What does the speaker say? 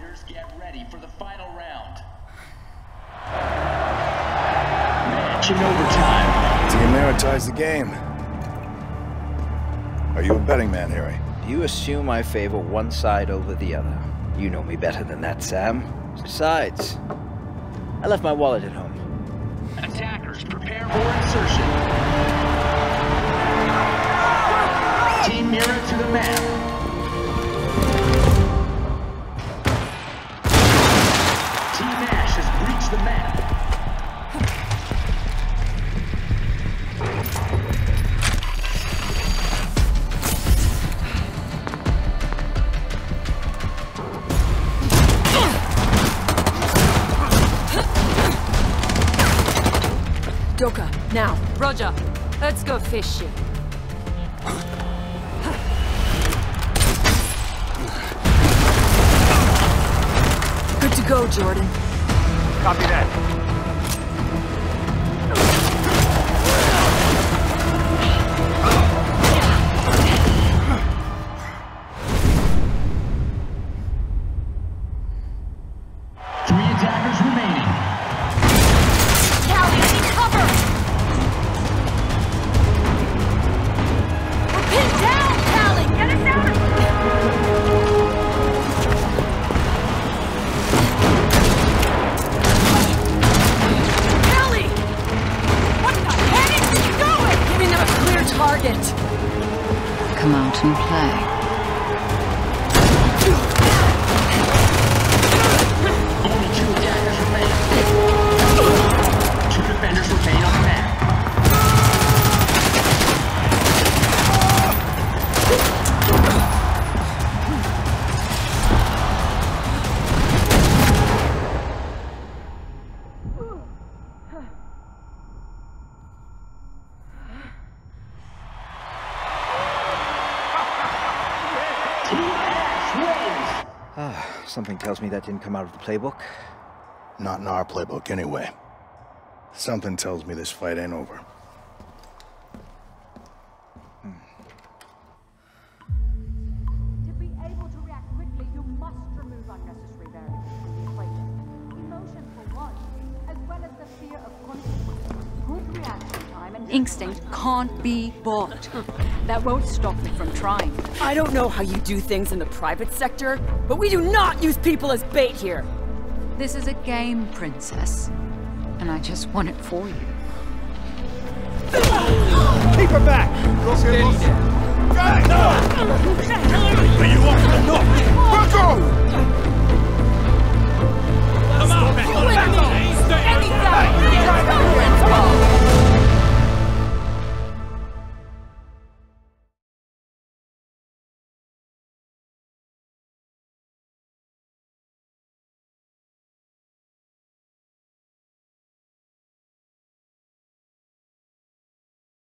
Fighters, get ready for the final round. Match in overtime. Team Mira ties the game. Are you a betting man, Harry? Do you assume I favor one side over the other? You know me better than that, Sam. Besides, I left my wallet at home. Attackers, prepare for insertion. Team Mira to the map. Team Ash has breached the map. Doka, now. Roger. Let's go fishing. Good to go, Jordan. Copy that. Three attackers remaining. Callie, I need cover! We're pinned down, Callie! Get us out of Callie! What the heck is he going? Giving them a clear target. Come out and play. Only two attackers remain. Two defenders remain on the map. Team Ash wins. Something tells me that didn't come out of the playbook. Not in our playbook, anyway. Something tells me this fight ain't over. To be able to react quickly, you must remove unnecessary variables from the equation. Emotion for one, as well as the fear of consequence. Good reaction time and Instinct can't be bought. That won't stop me from trying. I don't know how you do things in the private sector, but we do not use people as bait here. This is a game, Princess. And I just won it for you. Keep her back! Steady now.